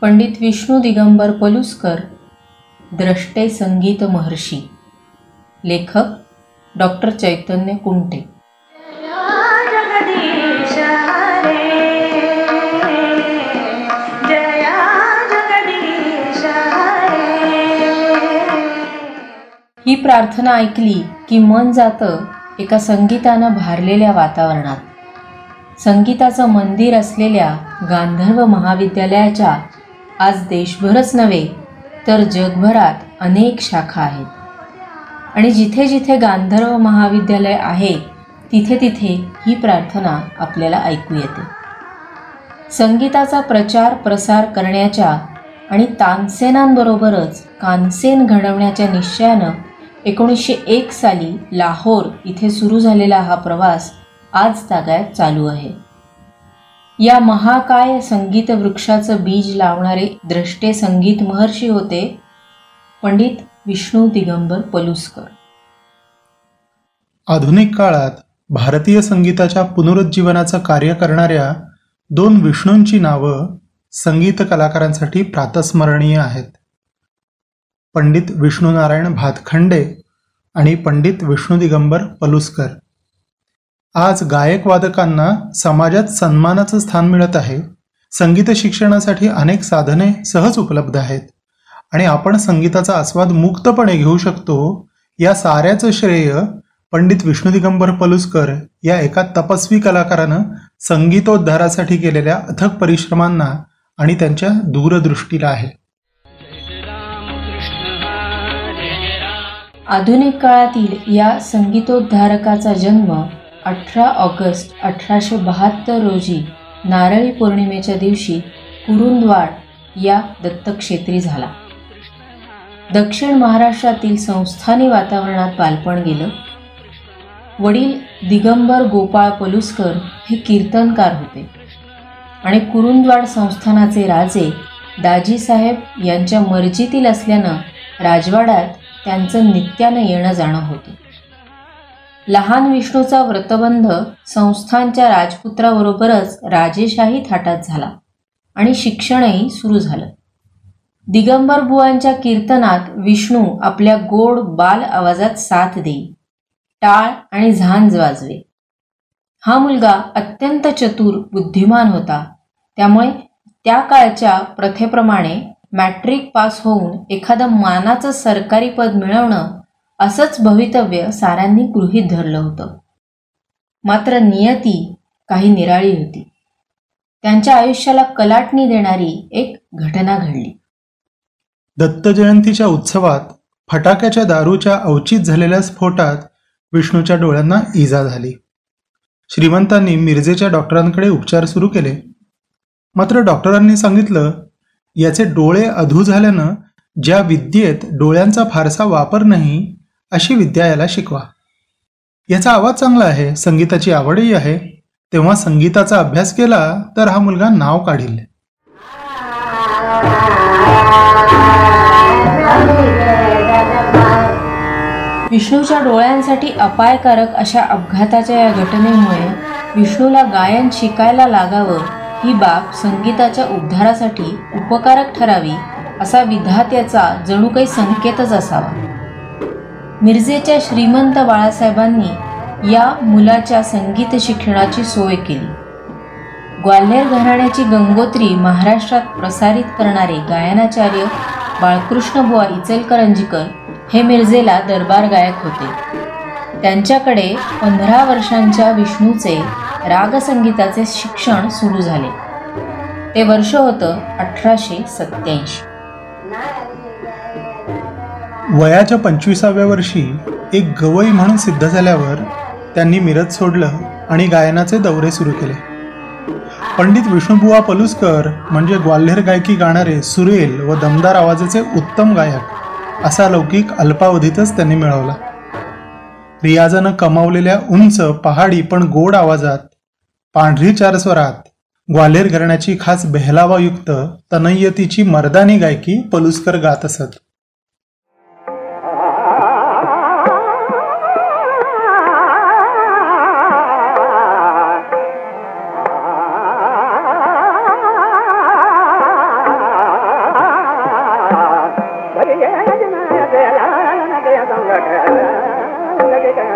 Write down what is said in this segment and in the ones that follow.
पंडित विष्णू दिगंबर पलुसकर, द्रष्टे संगीत महर्षी. लेखक डॉक्टर चैतन्य कुंटे. ही प्रार्थना ऐकली की मन जातं एका संगीतानं भारलेल्या वातावरणात. संगीताचं मंदिर असलेल्या गांधर्व महाविद्यालयाच्या आज देशभरच नव्हे तर जगभरात अनेक शाखा आहेत. आणि जिथे जिथे गांधर्व महाविद्यालय आहे तिथे तिथे ही प्रार्थना आपल्याला ऐकू येते. संगीताचा प्रचार प्रसार करण्याच्या आणि तानसेनांबरोबरच कानसेन घडवण्याच्या निश्चयानं 1901 साली लाहोर इथे सुरू झालेला हा प्रवास आज तागायत चालू आहे. या महाकाय संगीत वृक्षाचं बीज लावणारे द्रष्टे संगीत महर्षी होते पंडित विष्णू दिगंबर पलुसकर. आधुनिक काळात भारतीय संगीताच्या पुनरुज्जीवनाचं कार्य करणाऱ्या दोन विष्णूंची नावं संगीत कलाकारांसाठी प्रातस्मरणीय आहेत. पंडित विष्णुनारायण भातखंडे आणि पंडित विष्णू दिगंबर पलुसकर. आज गायक वादकांना समाजात सन्मानाचं स्थान मिळत आहे. संगीत शिक्षणासाठी अनेक साधने सहज उपलब्ध आहेत आणि आपण संगीताचा आस्वाद मुक्तपणे घेऊ शकतो. या साऱ्याचं श्रेय पंडित विष्णू दिगंबर पलुसकर या एका तपस्वी कलाकारानं संगीतोद्धारासाठी केलेल्या अथक परिश्रमांना आणि त्यांच्या दूरदृष्टीला आहे. आधुनिक काळातील या संगीतोद्धारकाचा जन्म 18 ऑगस्ट 1872 रोजी नारळी पौर्णिमेच्या दिवशी कुरुंदवाड या दत्तक्षेत्री झाला. दक्षिण महाराष्ट्रातील संस्थानी वातावरणात बालपण गेलं. वडील दिगंबर गोपाळ पलुसकर हे कीर्तनकार होते आणि कुरुंदवाड संस्थानाचे राजे दाजीसाहेब यांच्या मर्जीतील असल्यानं राजवाड्यात त्यांचं नित्यानं येणं जाणं होतं. लहान विष्णूचा व्रतबंध संस्थानच्या राजपुत्राबरोबरच राजेशाही थाटात झाला आणि शिक्षणही सुरू झालं. दिगंबर बुवांच्या कीर्तनात विष्णू आपल्या गोड बाल आवाजात साथ देई, टाळ आणि झांज वाजवे. हा मुलगा अत्यंत चतुर बुद्धिमान होता. त्यामुळे त्या काळच्या प्रथेप्रमाणे मॅट्रिक पास होऊन एखादं मानाचं सरकारी पद मिळवणं असंच भवितव्य साऱ्यांनी गृहीत धरलं होतं. मात्र नियती काही निराळी होती. त्यांच्या आयुष्याला कलाटणी देणारी एक घटना घडली. दत्त जयंतीच्या उत्सवात फटाक्याच्या दारूच्या अवचित झालेल्या स्फोटात विष्णूच्या डोळ्यांना इजा झाली. श्रीमंतांनी मिरजेच्या डॉक्टरांकडे उपचार सुरू केले. मात्र डॉक्टरांनी सांगितलं, याचे डोळे अधू झाल्यानं ज्या विद्येत डोळ्यांचा फारसा वापर नाही अशी विद्या याला शिकवा. याचा आवाज चांगला आहे, संगीताची आवडही आहे, तेव्हा संगीताचा अभ्यास केला तर हा मुलगा नाव काढील. विष्णूच्या डोळ्यांसाठी अपायकारक अशा अपघाताच्या या घटनेमुळे विष्णूला गायन शिकायला लागावं ही बाब संगीताच्या उद्धारासाठी उपकारक ठरावी असा विधात्याचा जणू काही संकेतच असावा. मिरजेच्या श्रीमंत बाळासाहेबांनी या मुलाच्या संगीत शिक्षणाची सोय केली. ग्वाल्हेर घराण्याची गंगोत्री महाराष्ट्रात प्रसारित करणारे गायनाचार्य बाळकृष्णबुवा इचलकरंजीकर हे मिरजेला दरबार गायक होते. त्यांच्याकडे 15 वर्षांच्या विष्णूचे रागसंगीताचे शिक्षण सुरू झाले. ते वर्ष होतं 1887. वयाच्या 25व्या वर्षी एक गवई म्हणून सिद्ध झाल्यावर त्यांनी मिरज सोडलं आणि गायनाचे दौरे सुरू केले. पंडित विष्णुबुवा पलुसकर म्हणजे ग्वाल्हेर गायकी गाणारे सुरेल व दमदार आवाजाचे उत्तम गायक असा लौकिक अल्पावधीतच त्यांनी मिळवला. रियाजानं कमावलेल्या उंच पहाडी पण गोड आवाजात पांढरी चार स्वरात ग्वाल्हेर घराण्याची खास बेहलावायुक्त तनय्यतीची मर्दानी गायकी पलुसकर गात असत.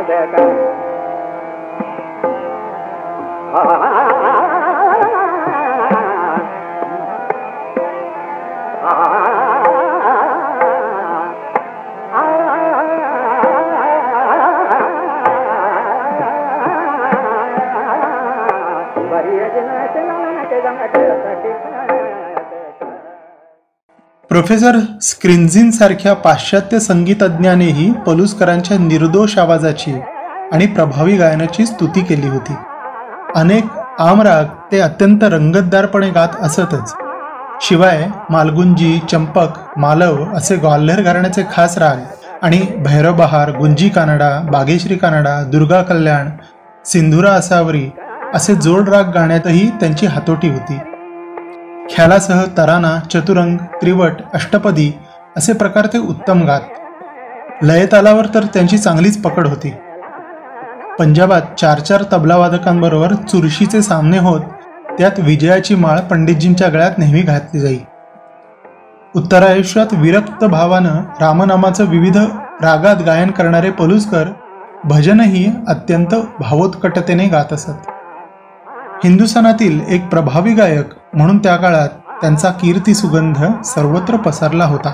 प्रोफेसर स्क्रिन्झिन सारख्या पाश्चात्य संगीतज्ञानेही पलुसकरांच्या निर्दोष आवाजाची आणि प्रभावी गायनाची स्तुती केली होती. अनेक आमराग ते अत्यंत रंगतदारपणे गात असतच. शिवाय मालगुंजी, चंपक, मालव असे ग्वाल्हेर घराण्याचे खास राग आणि भैरव बहार, गुंजी कानडा, बागेश्री कानडा, दुर्गा कल्याण, सिंधुरा असावरी असे जोड राग गाण्यातही त्यांची हातोटी होती. ख्यालासह तराना, चतुरंग, त्रिवट, अष्टपदी असे प्रकार ते उत्तम गात. लयतालावर तर त्यांची चांगलीच पकड होती. पंजाबात 4-4 तबलावादकांबरोबर चुरशीचे सामने होत त्यात विजयाची माळ पंडितजींच्या गळ्यात नेहमी घातली जाई. उत्तरायुष्यात विरक्त भावानं रामनामाचं विविध रागात गायन करणारे पलुसकर भजनही अत्यंत भावोत्कटतेने गात असत. हिंदुस्थानातील एक प्रभावी गायक म्हणून त्या काळात त्यांचा कीर्ती सुगंध सर्वत्र पसरला होता.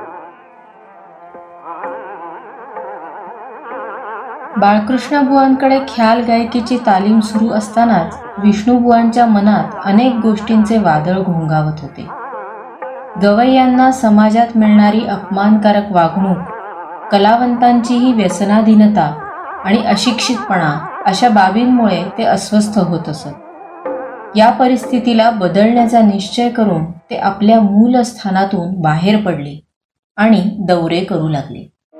बाळकृष्णबुवांकडे ख्याल गायकीची तालीम सुरू असतानाच विष्णुबुवांच्या मनात अनेक गोष्टींचे वादळ घोंगावत होते. गवय्यांना समाजात मिळणारी अपमानकारक वागणूक, कलावंतांचीही व्यसनाधीनता आणि अशिक्षितपणा अशा बाबींमुळे ते अस्वस्थ होत असत. या परिस्थितीला बदलण्याचा निश्चय करून ते आपल्या मूल स्थानातून बाहेर पडले आणि दौरे करू लागले.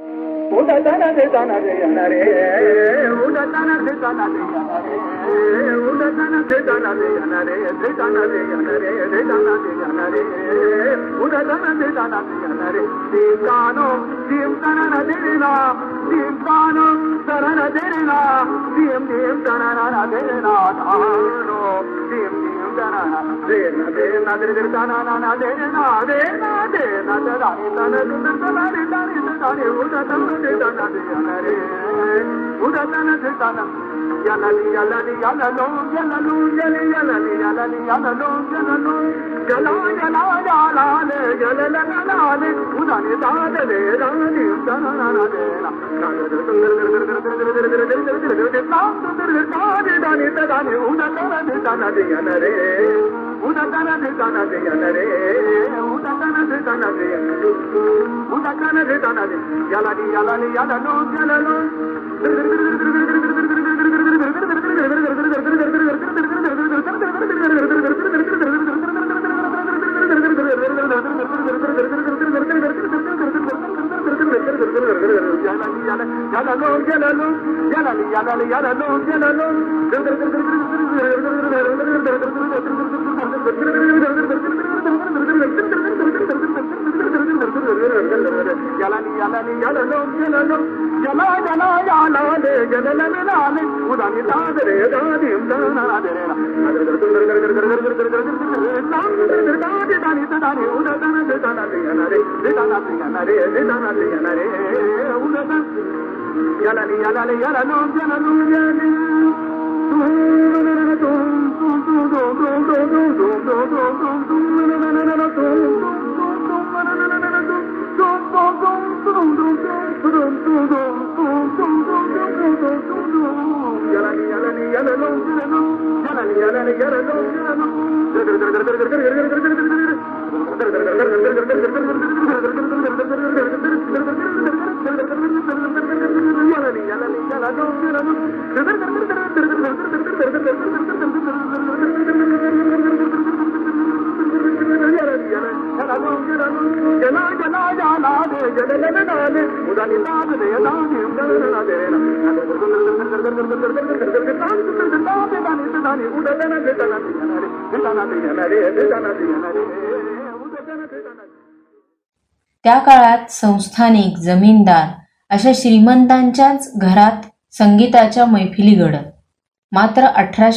त्या काळात संस्थानिक, जमीनदार अशा श्रीमंतांच्याच घरात संगीताच्या मैफिली घडत. मात्र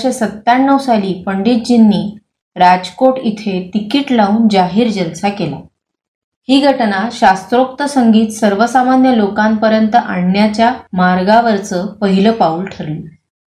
1897 साली पंडितजींनी राजकोट इथे तिकीट लावून जाहीर जलसा केला. ही घटना शास्त्रोक्त संगीत सर्वसामान्य लोकांपर्यंत आणण्याच्या मार्गावरचं पहिलं पाऊल ठरली.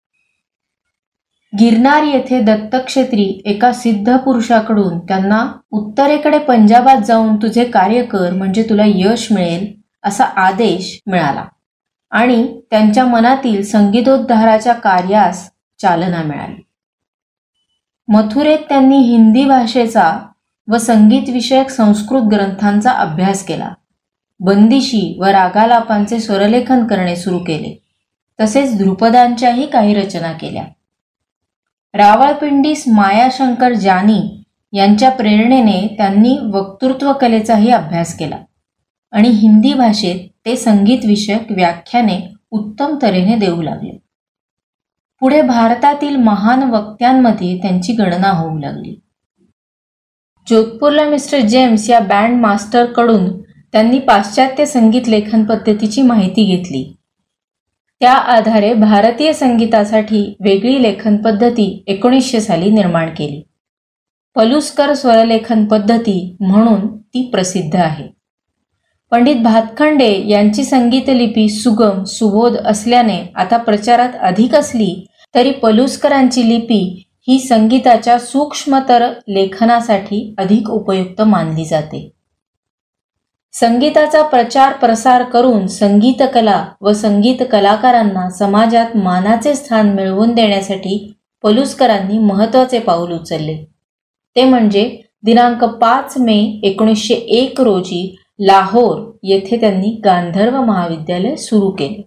गिरनार येथे दत्तक्षेत्री एका सिद्ध पुरुषाकडून त्यांना उत्तरेकडे पंजाबात जाऊन तुझे कार्य कर म्हणजे तुला यश मिळेल असा आदेश मिळाला आणि त्यांच्या मनातील संगीतोद्धाराच्या कार्यास चालना मिळाली. मथुरेत त्यांनी हिंदी भाषेचा व संगीतविषयक संस्कृत ग्रंथांचा अभ्यास केला. बंदिशी व रागालापांचे स्वरलेखन करणे सुरू केले. तसेच ध्रुपदांच्याही काही रचना केल्या. रावळपिंडीस मायाशंकर जानी यांच्या प्रेरणेने त्यांनी वक्तृत्व कलेचाही अभ्यास केला आणि हिंदी भाषेत ते संगीतविषयक व्याख्याने उत्तम तऱ्हेने देऊ लागले. पुढे भारतातील महान वक्त्यांमध्ये त्यांची गणना होऊ लागली. जोधपूरला मिस्टर जेम्स या बँड मास्टरकडून त्यांनी पाश्चात्य संगीत लेखन पद्धतीची माहिती घेतली. त्या आधारे भारतीय संगीतासाठी वेगळी लेखन पद्धती 1900 साली निर्माण केली. पलुस्कर स्वरलेखन पद्धती म्हणून ती प्रसिद्ध आहे. पंडित भातखंडे यांची संगीतलिपी सुगम सुबोध असल्याने आता प्रचारात अधिक असली तरी पलुस्करांची लिपी ही संगीताच्या सूक्ष्मतर लेखनासाठी अधिक उपयुक्त मानली जाते. संगीताचा प्रचार प्रसार करून संगीतकला व संगीत कलाकारांना समाजात मानाचे स्थान मिळवून देण्यासाठी पलुस्करांनी महत्त्वाचे पाऊल उचलले. ते म्हणजे दिनांक 5 मे 1901 रोजी लाहोर येथे त्यांनी गांधर्व महाविद्यालय सुरू केले.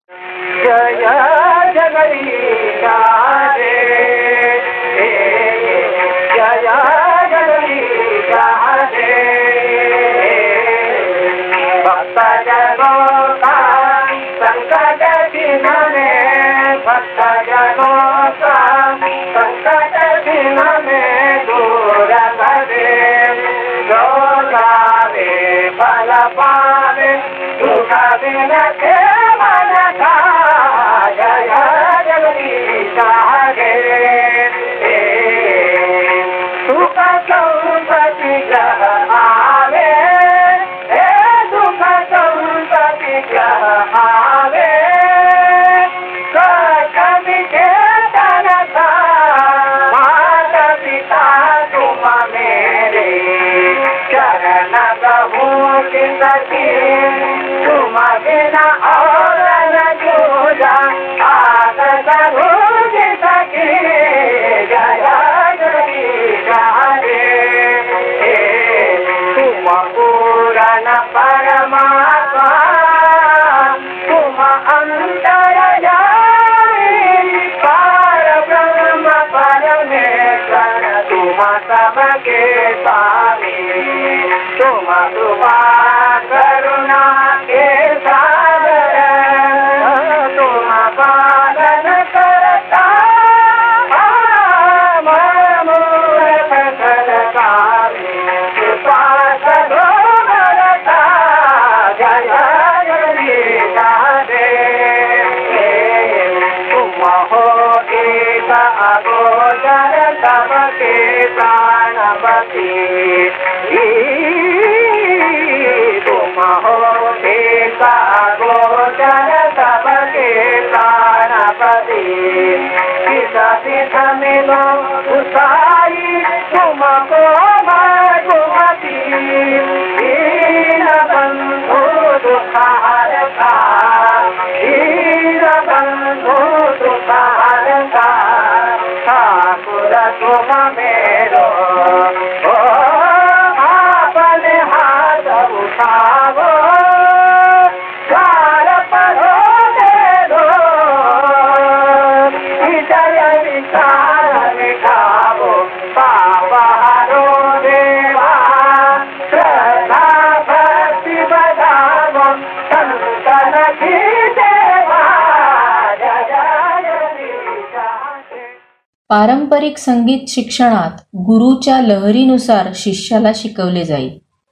पारंपरिक संगीत शिक्षणात गुरुच्या लहरीनुसार शिष्याला शिकवले जाईल.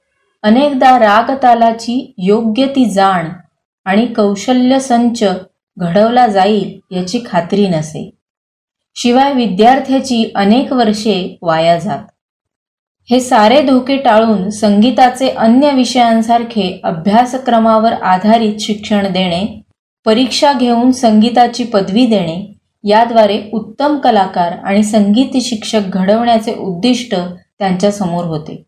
अनेकदा राग तालाची योग्य ती जाण आणि कौशल्य संच घडवला जाईल याची खात्री नसे. शिवाय विद्यार्थ्याची अनेक वर्षे वाया जात. हे सारे धोके टाळून संगीताचे अन्य विषयांसारखे अभ्यासक्रमावर आधारित शिक्षण देणे, परीक्षा घेऊन संगीताची पदवी देणे, याद्वारे उत्तम कलाकार आणि संगीत शिक्षक घडवण्याचे उद्दिष्ट त्यांच्या समोर होते.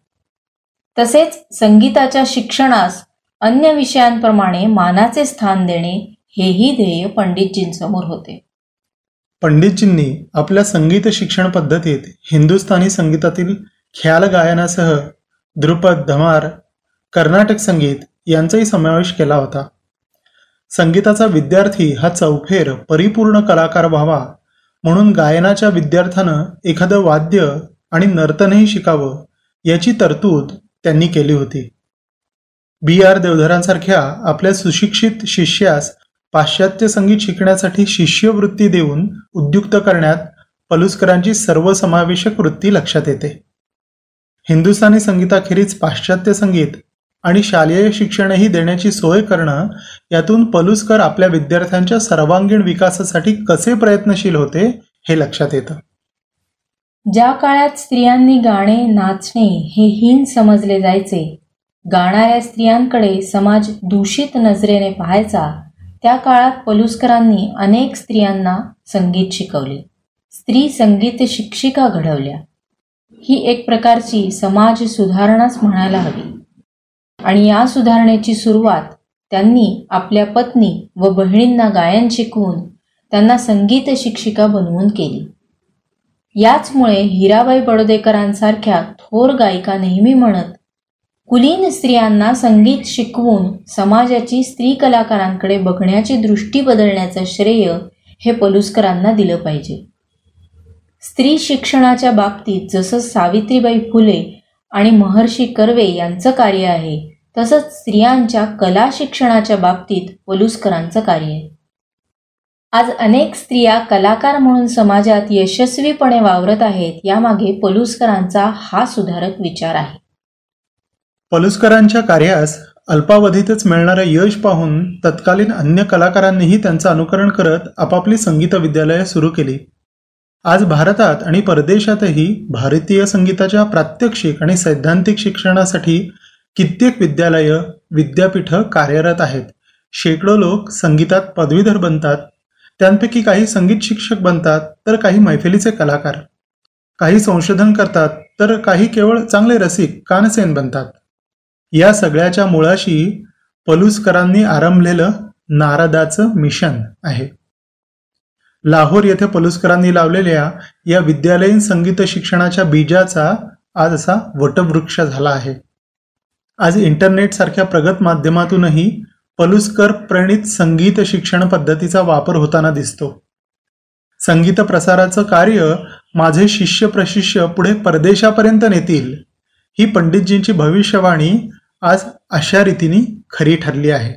तसेच संगीताच्या शिक्षणास अन्य विषयांप्रमाणे मानाचे स्थान देणे हेही ध्येय पंडितजींसमोर होते. पंडितजींनी आपल्या संगीत शिक्षण पद्धतीत हिंदुस्थानी संगीतातील ख्याल गायनासह ध्रुपद, धमार, कर्नाटक संगीत यांचाही समावेश केला होता. संगीताचा विद्यार्थी हा चौफेर परिपूर्ण कलाकार व्हावा म्हणून गायनाच्या विद्यार्थ्यानं एखादं वाद्य आणि नर्तनही शिकावं याची तरतूद त्यांनी केली होती. B.R. देवधरांसारख्या आपल्या सुशिक्षित शिष्यास पाश्चात्य संगीत शिकण्यासाठी शिष्यवृत्ती देऊन उद्युक्त करण्यात पलुसकरांची सर्वसमावेशक वृत्ती लक्षात येते. हिंदुस्थानी संगीताखेरीज पाश्चात्य संगीत आणि शालेय शिक्षणही देण्याची सोय करणं यातून पलुसकर आपल्या विद्यार्थ्यांच्या सर्वांगीण विकासासाठी कसे प्रयत्नशील होते हे लक्षात येतं. ज्या काळात स्त्रियांनी गाणे, नाचणे हे हीन समजले जायचे, गाणाऱ्या स्त्रियांकडे समाज दूषित नजरेने पाहायचा, त्या काळात पलुसकरांनी अनेक स्त्रियांना संगीत शिकवले, स्त्री संगीत शिक्षिका घडवल्या. ही एक प्रकारची समाज सुधारणाच म्हणायला हवी. आणि या सुधारणेची सुरुवात त्यांनी आपल्या पत्नी व बहिणींना गायन शिकवून त्यांना संगीत शिक्षिका बनवून केली. याचमुळे हिराबाई बडोदेकरांसारख्या थोर गायिका नेहमी म्हणत, कुलीन स्त्रियांना संगीत शिकवून समाजाची स्त्री कलाकारांकडे बघण्याची दृष्टी बदलण्याचं श्रेय हे पलुसकरांना दिलं पाहिजे. स्त्री शिक्षणाच्या बाबतीत जसं सावित्रीबाई फुले आणि महर्षी कर्वे यांचं कार्य आहे, तसंच स्त्रियांच्या कला शिक्षणाच्या बाबतीत पलुसकरांचं कार्य आहे. आज अनेक स्त्रिया कलाकार म्हणून समाजात यशस्वीपणे वावरत आहेत, यामागे पलुसकरांचा हा सुधारक विचार आहे. पलुसकरांच्या कार्यास अल्पावधीतच मिळणारं यश पाहून तत्कालीन अन्य कलाकारांनीही त्यांचं अनुकरण करत आपापली संगीत विद्यालये सुरू केली. आज भारतात आणि परदेशातही भारतीय संगीताच्या प्रात्यक्षिक आणि सैद्धांतिक शिक्षणासाठी कित्येक विद्यालयं, विद्यापीठं कार्यरत आहेत. शेकडो लोक संगीतात पदवीधर बनतात. त्यांपैकी काही संगीत शिक्षक बनतात, तर काही मैफिलीचे कलाकार, काही संशोधन करतात, तर काही केवळ चांगले रसिक, कानसेन बनतात. या सगळ्याच्या मुळाशी पलुसकरांनी आरंभलेलं नारदाचं मिशन आहे. लाहोर येथे पलुसकरांनी लावलेल्या या विद्यालयीन संगीत शिक्षणाच्या बीजाचा आज असा वटवृक्ष झाला आहे. आज इंटरनेटसारख्या प्रगत माध्यमातूनही पलुसकर प्रणीत संगीत शिक्षण पद्धतीचा वापर होताना दिसतो. संगीत प्रसाराचं कार्य माझे शिष्य प्रशिष्य पुढे परदेशापर्यंत नेतील, ही पंडितजींची भविष्यवाणी आज अशा रीतीने खरी ठरली आहे.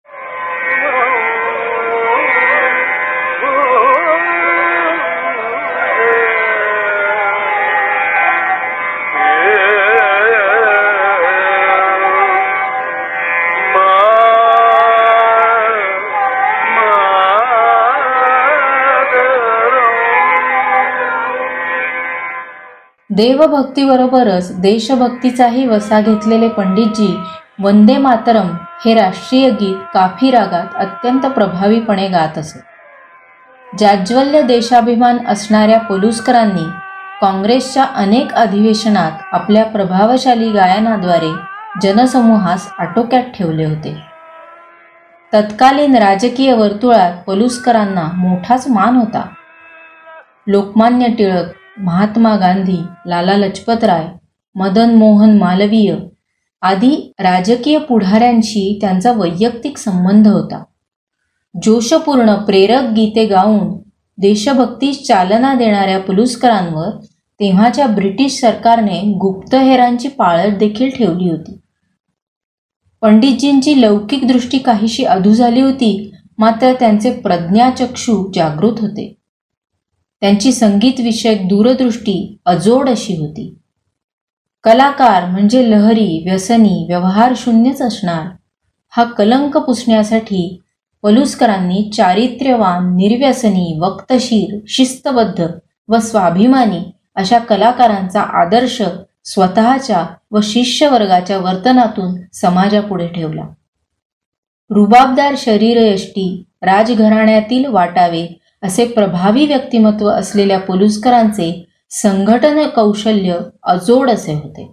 देवभक्तीबरोबरच देशभक्तीचाही वसा घेतलेले पंडितजी वंदे मातरम हे राष्ट्रीय गीत काफी रागात अत्यंत प्रभावीपणे गात असत. जाज्वल्य देशाभिमान असणाऱ्या पलुसकरांनी काँग्रेसच्या अनेक अधिवेशनात आपल्या प्रभावशाली गायनाद्वारे जनसमूहास आटोक्यात ठेवले होते. तत्कालीन राजकीय वर्तुळात पलुसकरांना मोठाच मान होता. लोकमान्य टिळक, महात्मा गांधी, लाला लजपतराय, मदन मोहन मालवीय आदी राजकीय पुढाऱ्यांशी त्यांचा वैयक्तिक संबंध होता. जोशपूर्ण प्रेरक गीते गाऊन देशभक्तीस चालना देणाऱ्या पलुसकरांवर तेव्हाच्या ब्रिटिश सरकारने गुप्तहेरांची पाळत देखील ठेवली होती. पंडितजींची लौकिक दृष्टी काहीशी अधू झाली होती, मात्र त्यांचे प्रज्ञाचक्षू जागृत होते. त्यांची संगीतविषयक दूरदृष्टी अजोड अशी होती. कलाकार म्हणजे लहरी, व्यसनी, व्यवहारशून्यच असणार, हा कलंक पुसण्यासाठी पलुसकरांनी चारित्र्यवान, निर्व्यसनी, वक्तशीर, शिस्तबद्ध व स्वाभिमानी अशा कलाकारांचा आदर्श स्वतःच्या व शिष्यवर्गाच्या वर्तनातून समाजापुढे ठेवला. रुबाबदार शरीरयष्टी, राजघराण्यातील वाटावे असे प्रभावी व्यक्तिमत्व असलेल्या पलुसकरांचे संघटन कौशल्य अजोड असे होते.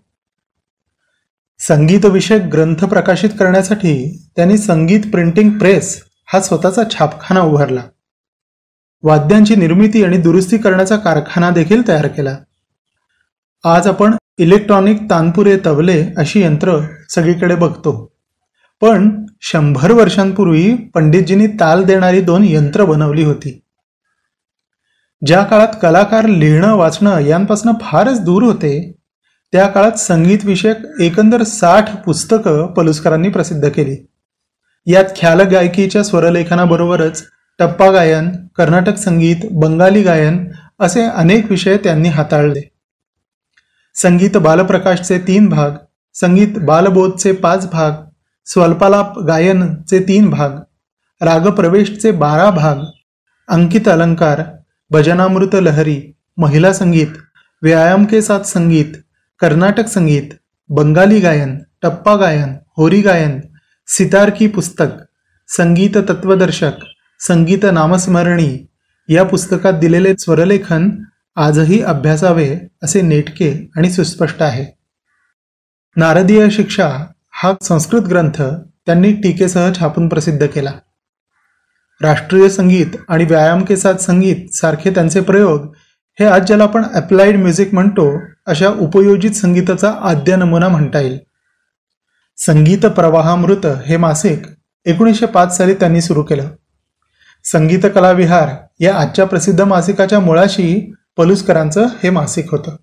संगीत विषयक ग्रंथ प्रकाशित करण्यासाठी त्यांनी संगीत प्रिंटिंग प्रेस हा स्वतःचा छापखाना उभारला. वाद्यांची निर्मिती आणि दुरुस्ती करण्याचा कारखाना देखील तयार केला. आज आपण इलेक्ट्रॉनिक तानपुरे तबले अशी यंत्र सगळीकडे बघतो, पण 100 वर्षांपूर्वी पंडितजींनी ताल देणारी 2 यंत्र बनवली होती. ज्या काळात कलाकार लिहिणं वाचणं यांपासून फारच दूर होते, त्या काळात संगीत विषयक एकंदर 60 पुस्तकं पलुसकरांनी प्रसिद्ध केली. यात ख्याल गायकीच्या स्वरलेखनाबरोबरच टप्पा गायन, कर्नाटक संगीत, बंगाली गायन असे अनेक विषय त्यांनी हाताळले. संगीत बालप्रकाशचे 3 भाग, संगीत बालबोधचे 5 भाग, स्वल्पालाप गायनचे 3 भाग, रागप्रवेशचे 12 भाग, अंकित अलंकार, भजनामृत लहरी, महिला संगीत, व्यायाम के साथ संगीत, कर्नाटक संगीत, बंगाली गायन, टप्पा गायन, होरी गायन, सितार की पुस्तक, संगीत तत्वदर्शक, संगीत नामस्मरणी या पुस्तकात दिलेले स्वरलेखन आजही अभ्यासावे असे नेटके आणि सुस्पष्ट आहे. नारदीय शिक्षा हा संस्कृत ग्रंथ त्यांनी टीकेसह छापून प्रसिद्ध केला. राष्ट्रीय संगीत आणि व्यायाम के साथ संगीत सारखे त्यांचे प्रयोग हे आज ज्याला आपण अप्लाइड म्युझिक म्हणतो अशा उपयोजित संगीताचा आद्य नमुना म्हणता येईल. संगीत प्रवाहामृत हे मासिक 1905 साली त्यांनी सुरू केलं. संगीत कला विहार या आजच्या प्रसिद्ध मासिकाच्या मुळाशी पलुसकरांचं हे मासिक होतं.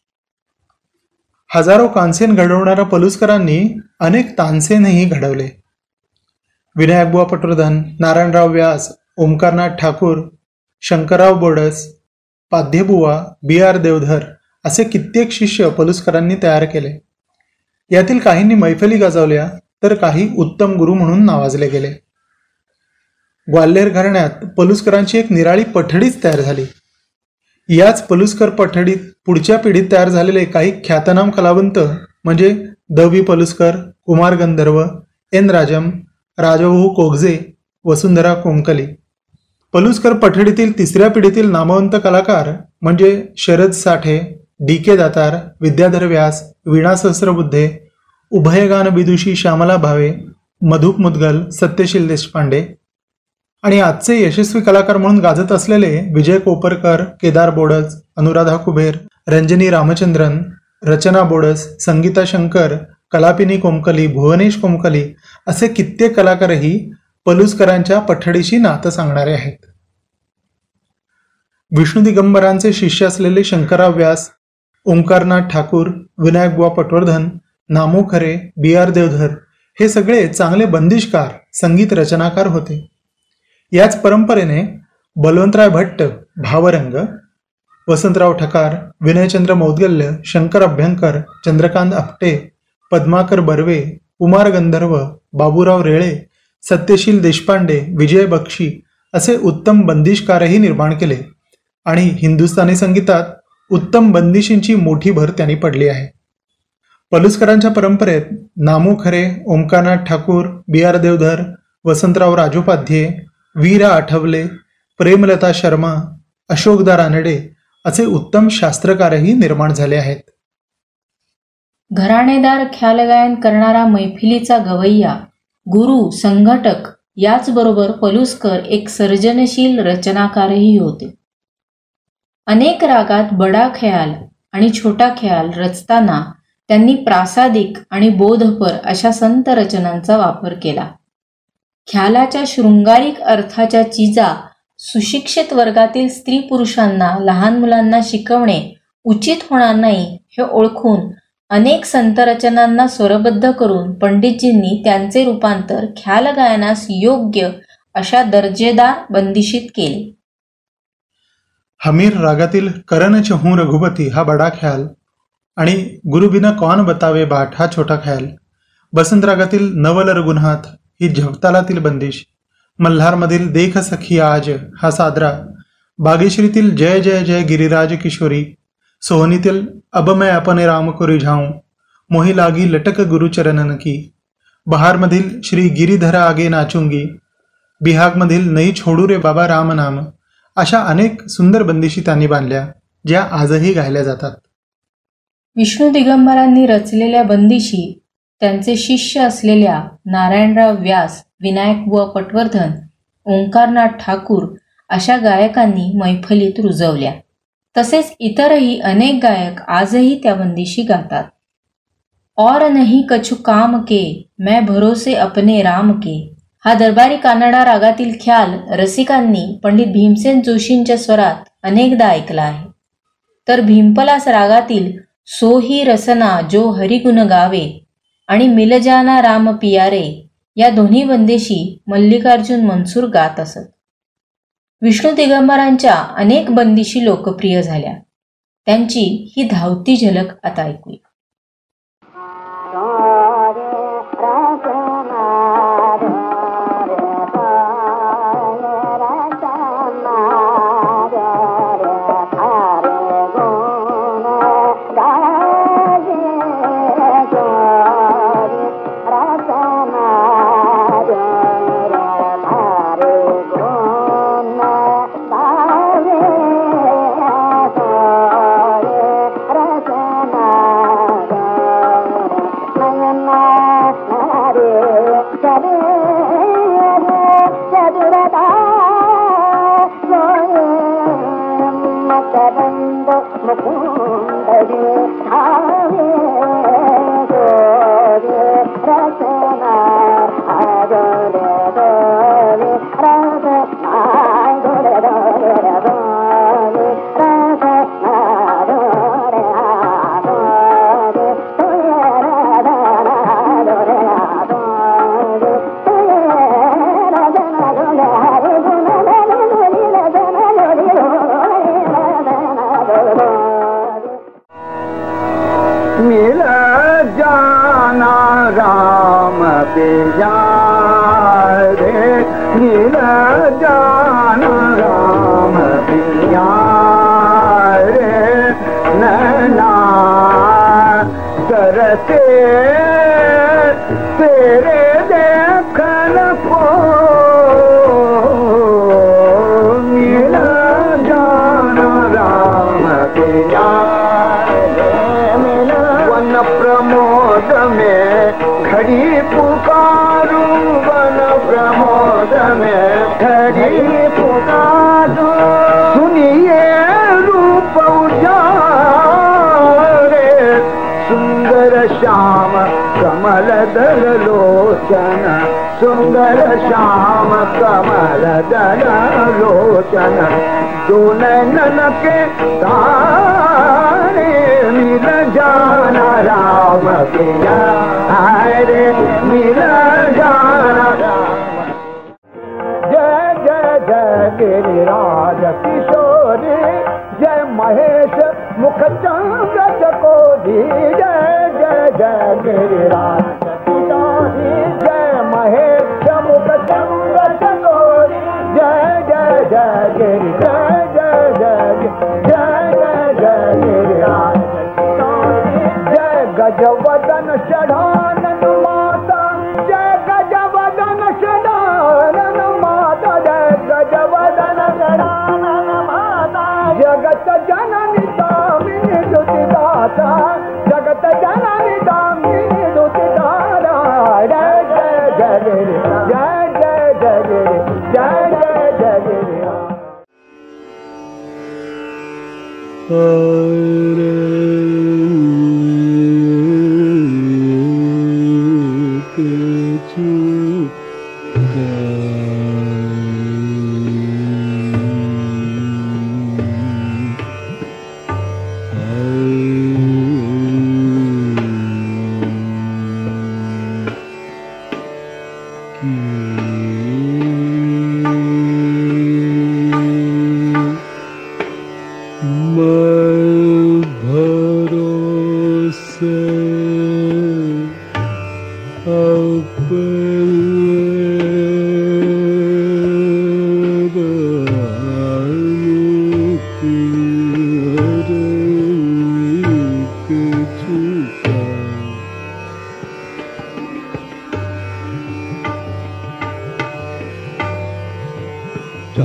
हजारो कानसेन घडवणाऱ्या पलुसकरांनी अनेक तानसेनही घडवले. विनायकबुवा पटवर्धन, नारायणराव व्यास, ओंकारनाथ ठाकूर, शंकरराव बोडस, पाध्यबुवा, B.R. देवधर असे कित्येक शिष्य पलुसकरांनी तयार केले. यातील काहींनी मैफली गाजवल्या तर काही उत्तम गुरु म्हणून नावाजले गेले. ग्वाल्हेर घराण्यात पलुसकरांची एक निराळी पठडीच तयार झाली. याच पलुसकर पठडीत पुढच्या पिढीत तयार झालेले काही ख्यातनाम कलावंत म्हणजे द.वी. पलुसकर, कुमार गंधर्व, N. राजम, राजभाऊ कोगजे, वसुंधरा कोमकली. पलुसकर पठडीतील 3ऱ्या पिढीतील नामवंत कलाकार म्हणजे शरद साठे, D.K. दातार, विद्याधर व्यास, वीणा सहस्रबुद्धे, उभयगान विदुषी श्यामला भावे, मधुप मुदगल, सत्यशील देशपांडे आणि आजचे यशस्वी कलाकार म्हणून गाजत असलेले विजय कोपरकर, केदार बोडस, अनुराधा कुबेर, रंजनी रामचंद्रन, रचना बोडस, संगीता शंकर, कलापिनी कोमकली, भुवनेश कोमकली असे कित्येक कलाकारही पलुसकरांच्या पठडीशी नातं सांगणारे आहेत. विष्णू दिगंबरांचे शिष्य असलेले शंकरराव व्यास, ओंकारनाथ ठाकूर, विनायकबुवा पटवर्धन, नामू खरे, B.R. देवधर हे सगळे चांगले बंदिशकार, संगीत रचनाकार होते. याच परंपरेने बलवंतराय भट्ट भावरंग, वसंतराव ठकार, विनयचंद्र मौद्गल्य, शंकर अभ्यंकर, चंद्रकांत आपटे, पद्माकर बर्वे, कुमार गंधर्व, बाबूराव रेळे, सत्यशील देशपांडे, विजय बक्षी असे उत्तम बंदिशकारही निर्माण केले आणि हिंदुस्थानी संगीतात उत्तम बंदिशींची मोठी भर त्यांनी पडली आहे. पलुसकरांच्या परंपरेत नामू खरे, ओंकारनाथ ठाकूर, B.R. देवधर, वसंतराव राजोपाध्ये, वीरा आठवले, प्रेमलता शर्मा, अशोकदा रानडे असे उत्तम शास्त्रकारही निर्माण झाले आहेत. घराणेदार ख्यालगायन करणारा मैफिलीचा गवैया, गुरु, संघटक याचबरोबर पलुसकर एक सर्जनशील रचनाकारही होते. अनेक रागात बडा ख्याल आणि छोटा ख्याल रचताना त्यांनी प्रासादिक आणि बोधपर अशा संत रचनांचा वापर केला. ख्यालाच्या शृंगारिक अर्थाच्या चिजा सुशिक्षित वर्गातील स्त्री पुरुषांना, लहान मुलांना शिकवणे उचित होणार नाही हे ओळखून अनेक संत रचनांना स्वरबद्ध करून पंडितजींनी त्यांचे रूपांतर ख्याल गायनास योग्य अशा दर्जेदार बंदिशीत केले. हमीर रागातील करण चहू रघुपती हा बडा ख्याल आणि गुरुबिना कौन बतावे बाट हा छोटा ख्याल, बसंत रागातील नवल रघुनाथ ही झपतालातील बंदिश, मल्हारमधील देख सखी आज हा सादरा, बागेश्रीतील जय जय जय गिरिराज किशोरी, सोहनीतील अब मैं अपने राम को रिझाऊं, मोही लागी लटक गुरुचरणन की, बहारमधील श्री गिरीधर आगे नाचूंगी, बिहागमधील नई छोडू रे बाबा राम नाम, अशा अनेक सुंदर बंदिशी त्यांनी बांधल्या, ज्या आजही गायल्या जातात. विष्णू दिगंबरांनी रचलेल्या बंदिशी त्यांचे शिष्य असलेल्या नारायणराव व्यास, विनायक बुवा पटवर्धन, ओंकारनाथ ठाकूर अशा गायकांनी मैफलीत रुजवल्या. तसेच इतरही अनेक गायक आजही त्या बंदिशी गातात. और नहीं कछु काम के, मैं भरोसे अपने राम के, हा दरबारी कानडा रागातील ख्याल रसिकांनी पंडित भीमसेन जोशींच्या स्वरात अनेकदा ऐकला आहे. तर भीमपलास रागातील सोही रसना जो हरिगुण गावे आणि मिलजाना राम पियारे या दोन्ही बंदिशी मल्लिकार्जुन मनसूर गात असत. विष्णू दिगंबरांच्या अनेक बंदिशी लोकप्रिय झाल्या. त्यांची ही धावती झलक आता ऐकूया. सुंदर श्याम कमल दल लोचन, दो नैनन के तारे मिल जाना राम पिया, रे मिल जाना राम. जय जय जय गिरिराज किशोरी, जय महेश मुख चंद्र चकोरी, जय जय जय गिरिराज किशोरी, जय महेश मुख चंद्र चकोरी, जय जय जय गिरि, जय जय जय जय जय जय गिरिराज किशोरी, जय गजवदन षडानन माता, जय गजवदन षडानन माता, जय गजवदन षडानन माता, जगत जननी दामिनी दुतिदाता, जगत जननी दामिनी दुतिदाता, जय जय जय गिरि, जय जय जय गिरि, जय जय जय गिरि.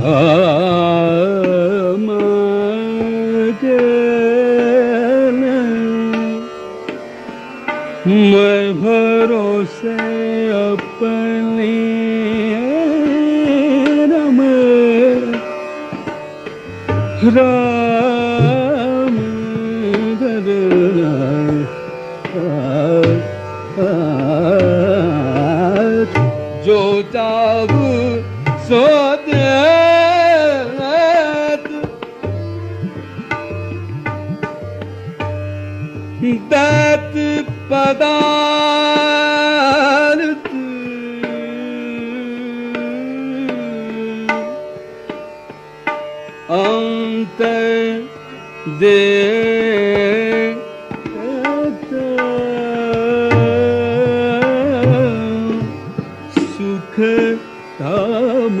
मैं भरोसे अपने राम राम जो चाहू सो दत पदार्थ अंत दे सुख धाम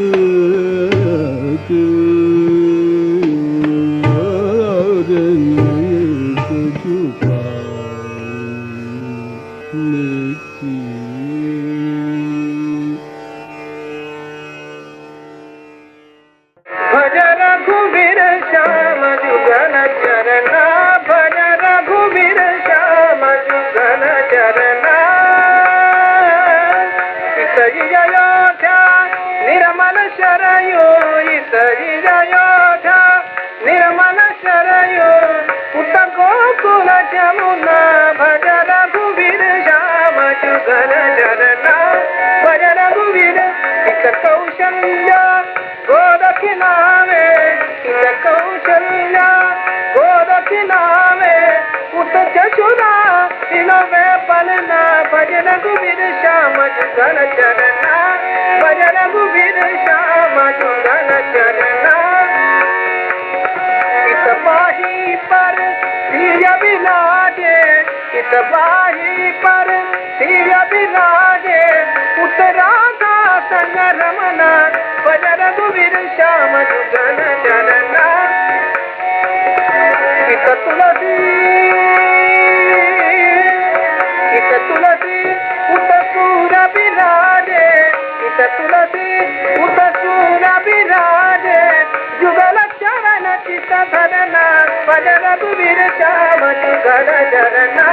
भज रघुवीर श्याम जुगल चरना भज रघुवीर श्याम जुगल चरना इसरी अयोध्या निर्मल शरयो इसरी अयोध्या निर्मल शरयो उत गोकुल जमुना भज रघुवीर श्याम जुगल चरना भज रघुवीर इत कौशल्य गोदखिनावे इत कौशल्या गोदखिनावे उत जशुना इनवे पलना भज रघुवीर श्याम जुगल चरना भज रघुवीर श्याम जुगल चरना इत बाही पर सिर बिराजे इत बाही पर सिर बिराजे उत राधा संग रमना भज रघुवीर श्याम जुगल चरना इत तुलसी उत सूर बिराजे इत तुलसी उत सूर बिराजे जुगल चरण चित धरना भज रघुवीर श्याम जुगल चरना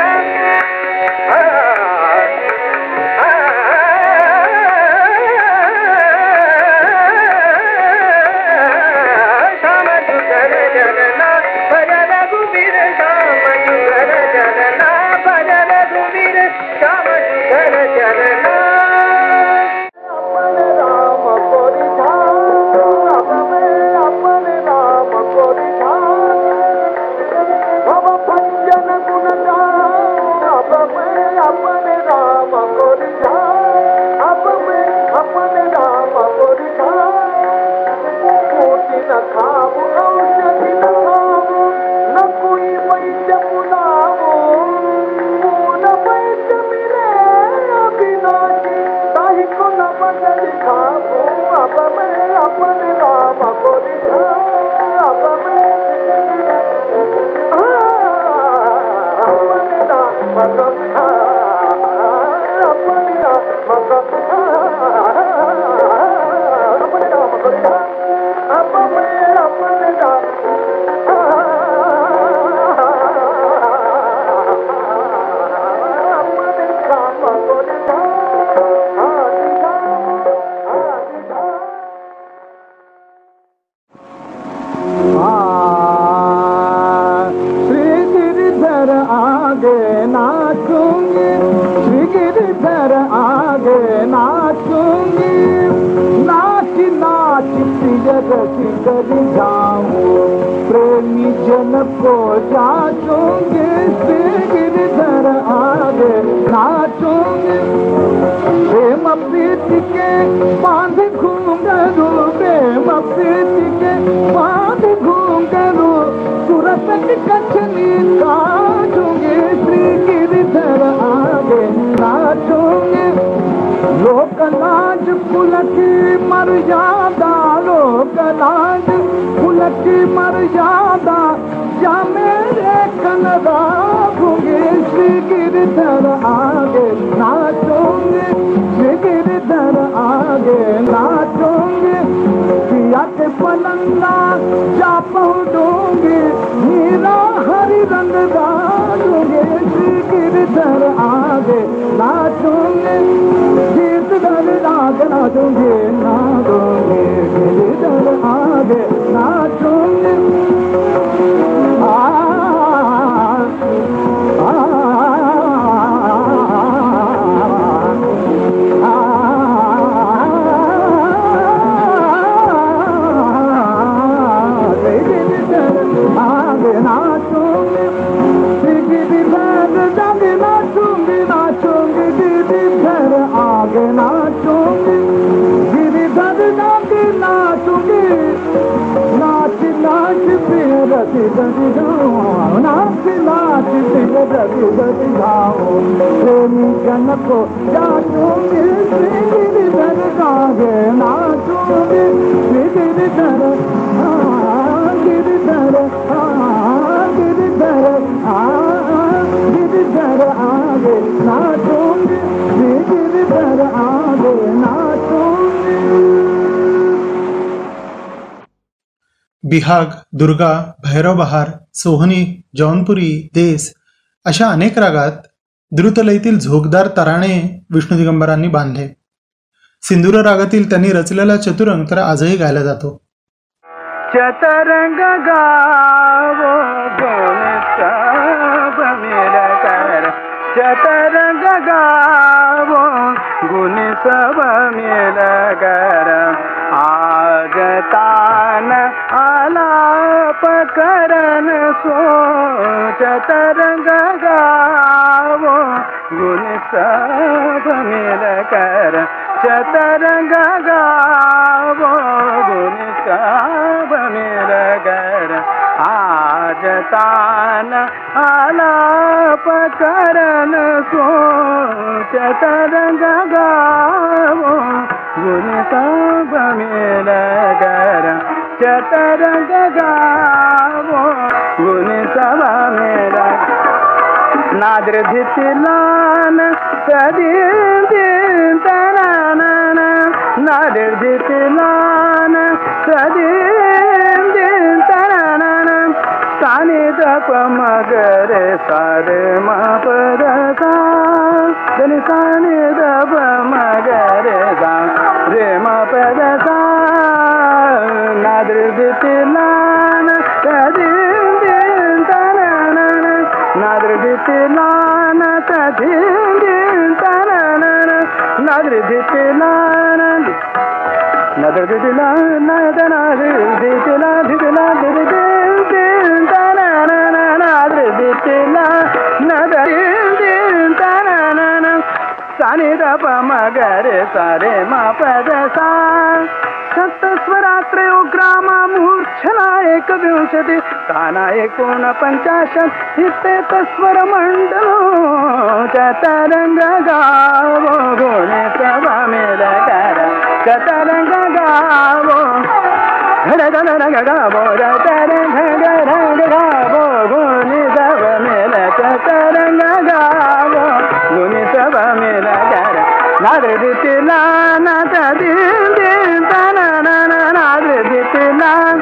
प्रेमी जन को जाचूंगे गिरधर आगे नाचूंगे प्रेम प्रीति के बांध घूंघरू प्रेम प्रीति के बांध घूंघरू सूरत कछनी काटूंगे श्री गिरधर आगे नाचूंगे लोकलाज कुल की मर्यादा लोकलाज कुल की मर्यादा या मेरे कन राखूंगे श्री गिरधर आगे नाचूंगे श्री गिरधर आगे नाचूंगे पिया के आगे नाचूंगी गीत धर राग नाचूंगी नाचूंगी गिरधर आगे नाचूंगी आगे नाचूंगी गिरधर आगे नाचूंगी नाच नाच फिर रति रति गाऊं नाच नाच फिर रति रति गाऊं प्रेमी जन को जाचूंगी गिरधर आगे नाचूंगी गिरधर गिरधर गिरधर गिरधर आगे नाचूंगी गिरधर आगे नाचूंगी। बिहाग, दुर्गा, भैरव बहार, सोहनी, जौनपुरी, देस अशा अनेक रागात द्रुतलयीतील झोकदार तराणे विष्णू दिगंबरांनी बांधले. सिंधूर रागातील त्यांनी रचलेला चतुरंग तर आजही गायला जातो. चतरंग गावो गुण सब मिलकर चतरंग गावो गुण सब मिलकर आज तान आलाप करन सो चतरंग गावो गुण सब मिलकर चतरंग गावो गुण सब मिलकर आज तान आलाप करन सो चतरंग गावो गुण सब मिलकर चतरंग गावो गुण सब मिलकर नादर धितलान सदी दिन तराना नादर धितलान सदी दिन तराना सानी दप मगरे सारे मापरसा धनी सानी दप मगरे सा रे मापरसा नादर धितलान सदी दिन तराना नादर धितलान सदी दिन तराना नादर धितलान नादर धितलान नादर धितलान धितलान दिन तराना नादर धितलान नादर दिन तराना सानी दप मगरे सारे मापदसा सप्तस्वरात्रयो ग्रामा मूर्छना एकविंशति ताना 49 हिते तस्वर मंडलो चतरंग गावो गुण सब मिलकर चतरंग गावो रंग गावो चतरंग गावो गुण सब मिलकर चतरंग गावो गुण सब मिलकर नादर धितलान दिन दिन तनाना नादर धितलान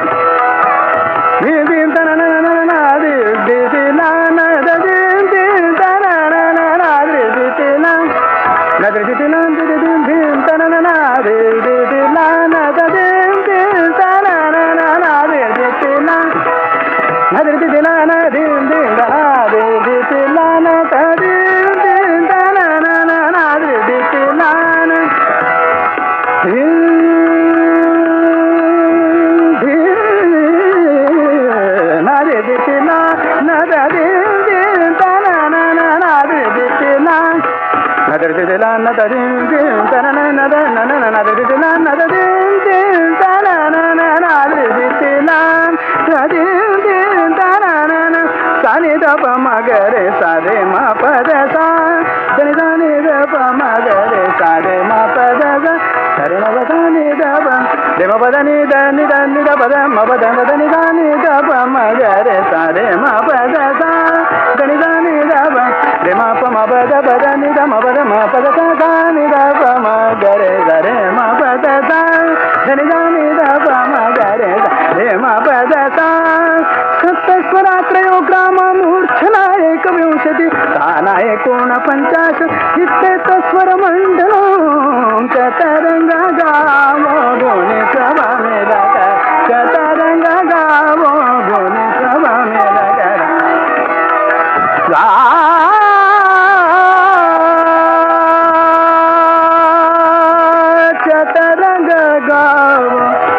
दिन तनाना नादर धितलान दिन दिन तनाना नादर धितलान नादर धितलान दिन दिन तनाना नादर धितलान दिन दिन तनाना नादर धितलान नादर धितलान दिन दिन नादर धितलान दिन दिन तनाना नादर धितलान नादर धितलान नादर दिन तनाना नादर धितलान नादर धितलान नादर दिन तनाना नादर धितलान नादर दिन तनाना नादर धितलान दिन दिन तनाना सानी दप मगरे सारे मापदसा धनी सानी दप मगरे सारे मापदसा सरे मपदानी दप रे मपदानी धनी धनी दप मपदन धनी सानी दप मगरे सारे मापदसा धनी सानी दप रे माप मपद पदनी द मपद मपदसा सानी दप मगरे सरे मापदसा धनी सानी दप मगरे रे मापदसा सप्तस्वरात्रयो ग्रामा मूर्छना एकविंशति ताना 49 आकाश इतकेच स्वर मंडलो चतरंग गावो गोने सभा में लगा चतरंग गावो गोने सभा में लगा चतरंग गावो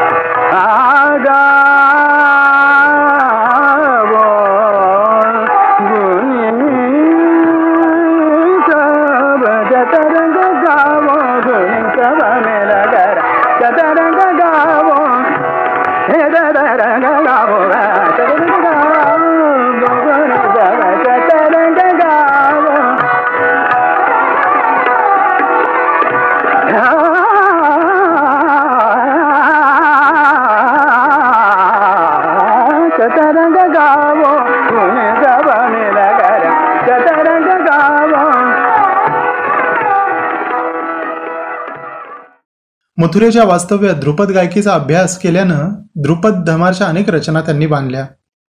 मथुरेच्या वास्तव्यात ध्रुपद गायकीचा अभ्यास केल्यानं ध्रुपद धमारच्या अनेक रचना त्यांनी बांधल्या.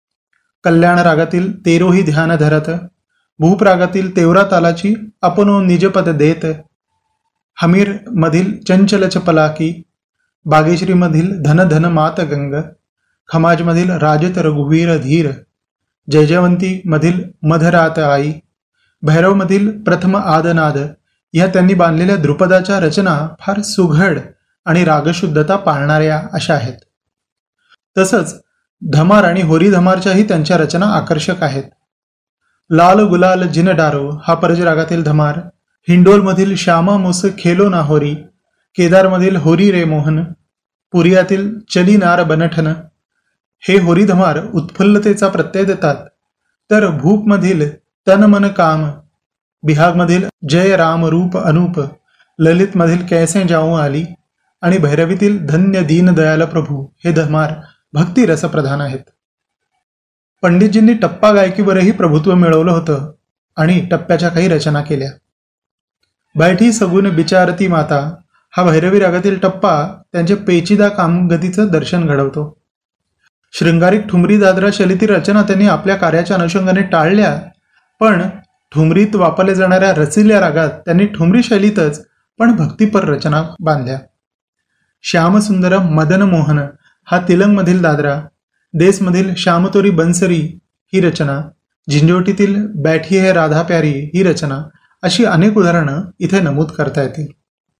कल्याण रागातील तेरोही ध्यान धरत, भूप रागातील तेवरा तालाची अपनो निजपद देत, हमीर मधील चंचल चपलाकी, बागेश्री मधील धन धन मात गंग, खमाज मधील राजत रघुवीर धीर, जयजयवंती मधील मधरात आई, भैरव मधील प्रथम आदनाद या त्यांनी बांधलेल्या ध्रुपदाच्या रचना फार सुघड आणि रागशुद्धता पाळणाऱ्या अशा आहेत. तसंच धमार आणि होरी धमारच्याही त्यांच्या रचना आकर्षक आहेत. लाल गुलाल जिन डारो हा परज रागातील धमार, हिंडोलमधील श्यामा मुस खेलो ना होरी, केदारमधील होरी रे मोहन, पुरियातील चली नार बनठन हे होरी धमार उत्फुल्लतेचा प्रत्यय देतात. तर भूपमधील तन मन काम, बिहागमधील जय राम रूप अनूप, ललितमधील कैसे जाऊ आली आणि भैरवीतील धन्य दीन दयाल प्रभू हे धमार भक्ती रसप्रधान आहेत. पंडितजींनी टप्पा गायकीवरही प्रभुत्व मिळवलं होतं आणि टप्प्याच्या काही रचना केल्या. बैठी सगुन बिचारती माता हा भैरवी रागातील टप्पा त्यांचे पेचीदा कामगतीचं दर्शन घडवतो. शृंगारिक ठुमरी दादरा शैलीतील रचना त्यांनी आपल्या कार्याच्या अनुषंगाने टाळल्या, पण ठुमरीत वापरल्या जाणाऱ्या रचिल्या रागात त्यांनी ठुमरी शैलीतच पण भक्तिपर रचना बांधल्या. श्यामसुंदर मदन मोहन हा तिलंगमधील दादरा, देसमधील श्यामतोरी बंसरी ही रचना, झिंझोटीतील बैठी है राधा प्यारी ही रचना अशी अनेक उदाहरणं इथे नमूद करता येतील.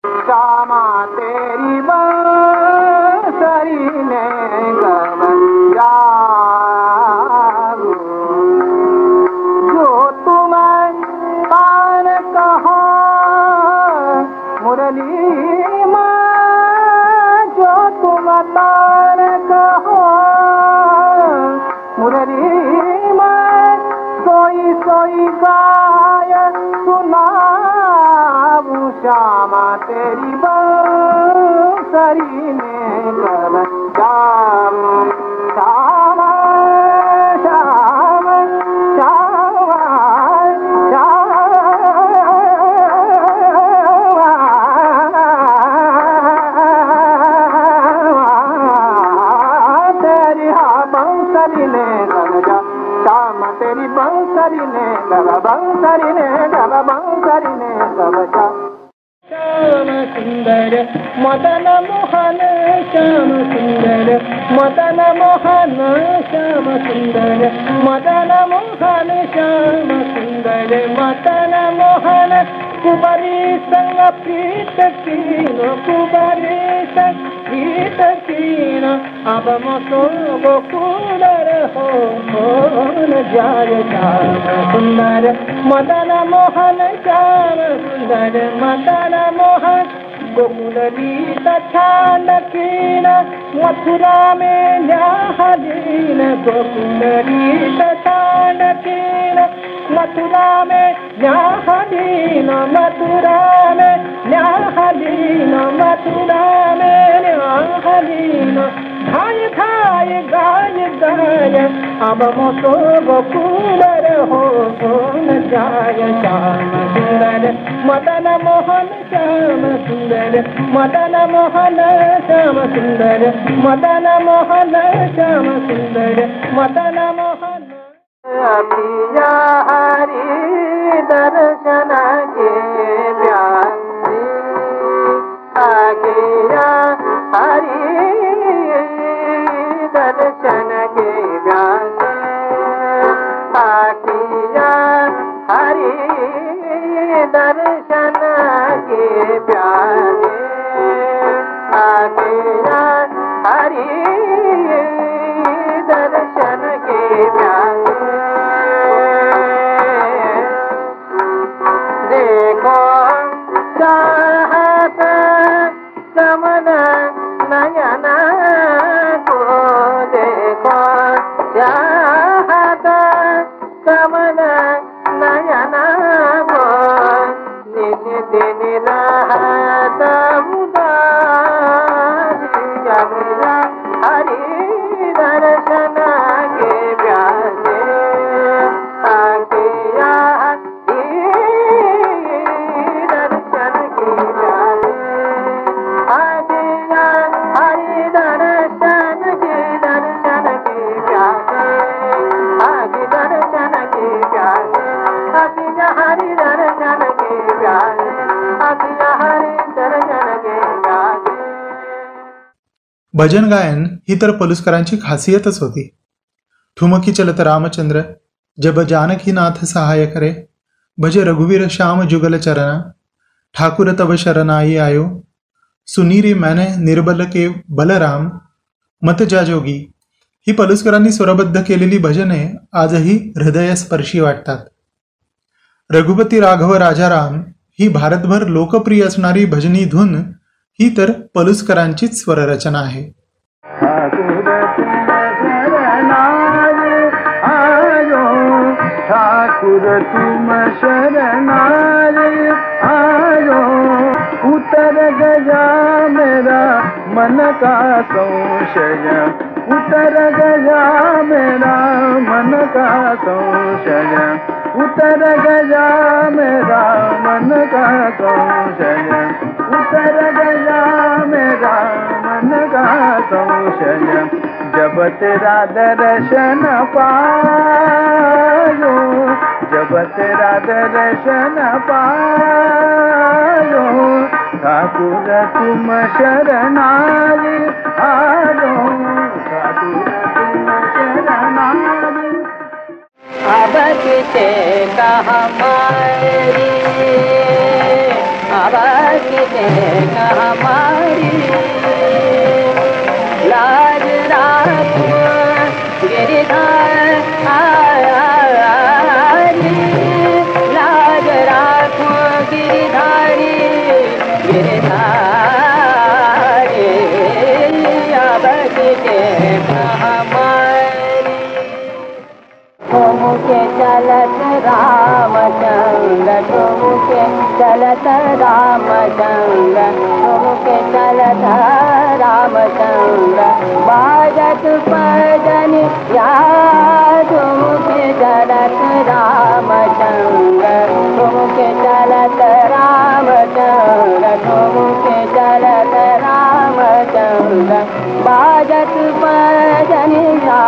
श्यामा तेरी बंसरी ने गल श्याम श्यामा श्याम श्यामा तेरी बंसरी ने गल श्याम तेरी बंसरी ने गल बंसरी ने गल बंसरी ने गल श्याम सुंदर मदन मोहन श्याम सुंदर मदन मोहन श्याम सुंदर मदन मोहन श्याम सुंदर मदन मोहन कुमारी संग प्रीत कीनो कुमारी संग प्रीत कीनो अब मसो गोकुलर हो जाय श्याम सुंदर मदन मोहन श्याम सुंदर मदन मोहन गोकुलरी तथा नकीन मथुरा में न्याहलीन गोकुलरी तथा नकीन मथुरा में न्याहलीन मथुरा में न्याहलीन मथुरा में न्याहलीन घाय घाय गाय गाय अब मोसो गोकुलर हो न जाय श्याम सुंदर मदन मोहन श्याम सुंदर मदन मोहन श्याम सुंदर मदन मोहन श्याम सुंदर मदन मोहन पिया हरि दर्शन के दर्शन के प्यारे आज्ञा हरि दर्शन के प्यारे देखो चाहत कमल नयन को देखो चाहत कमल नयन को निज दिन रहत उदारी हरि दर्शन के प्यासे आज्ञा दर्शन की प्यासे आज्ञा हरि दर्शन की प्यासे आज्ञा दर्शन की प्यासे आज्ञा हरि दर्शन की प्यासे आज्ञा हरि दर्शन की प्यासे। भजन गायन ही तर पलुसकरांची खासियतच होती. ठुमकी चलत रामचंद्र, जब जानकी नाथ सहाय करे, भज रघुवीर श्याम जुगल चरण, ठाकुर तब शरणाई आयो, सुनीरी मैंने निर्बल के बलराम, मत जाजोगी ही पलुसकरांनी स्वरबद्ध केलेली भजने आजही हृदयस्पर्शी वाटतात. रघुपती राघव राजाराम ही भारतभर लोकप्रिय असणारी भजनी धून ही तर पलुसकरांचीच स्वररचना आहे. ठाकुर तुम शरणारे आयो, उतर गया मेरा मन का संशय, उतर गया मेरा मन का संशय, उतर गया मेरा मन का संशय, उतर गया मेरा मन का संशय, जब तेरा दर्शन पायो, जब तेरा दर्शन पायो, ठाकुर तुम शरणाई आयो, ठाकुर तुम शरणाई। अब किसे कहा मारी, अब किसे कहा मारी, लाज राखो गिरधारी, लाज राखो गिरधारी, गिरधारी अब किसे कहा मारी। ठुमके चलत रामचंद्र, ठुमके चलत रामचंद्र, ठुमके चलत रामचंद्र, बाजत पजनि या ठुमके चलत रामचंद्र, ठुमके चलत रामचंद्र, ठुमके चलत रामचंद्र, बाजत पजनि या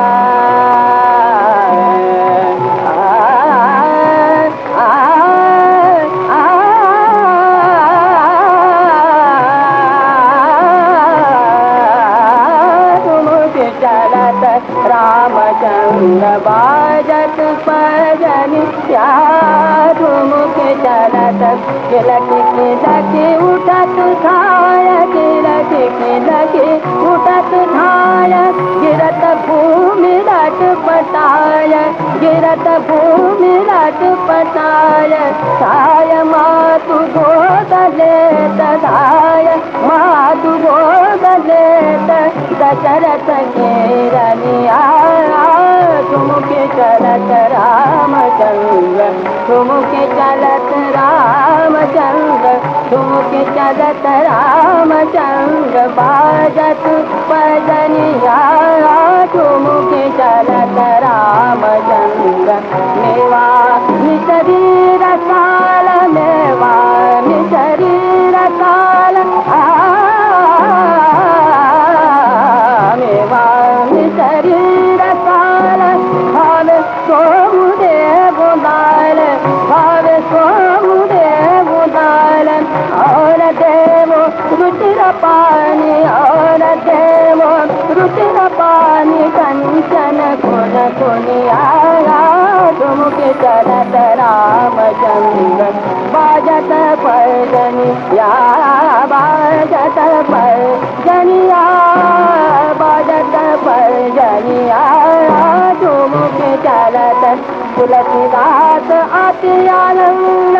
रामचंद्र, बाजत पजनि या ठुमके चलत, किलकी किलकी उठत धाय, किलकी किलकी उठत धाय, गिरत भूमि रट पटाय, गिरत भूमि रट पटाय, साय मातु गोद लेत धाय, मातु गोद लेत दशरथ घेरनिया। ठुमके चलत रामचंद्र, ठुमके चलत रामचंद्र, ठुमके चलत रामचंद्र, बाजत पजनि या ठुमके चलत रामचंद्र, मेवा शरीर काल, मेवा शरीर काल, मेवा शरीर काल, भावे सोमदेव दाल, भावे सोमदेव दाल, और देवो रुचिर पानी, और देवो रुचिर पानी, कंचन कुन कुनिया। ठुमके चलत रामचंद्र, या बाजत पैजनिया बाजत पैजनिया ठुमक चलत तुलसीदास अति आनंद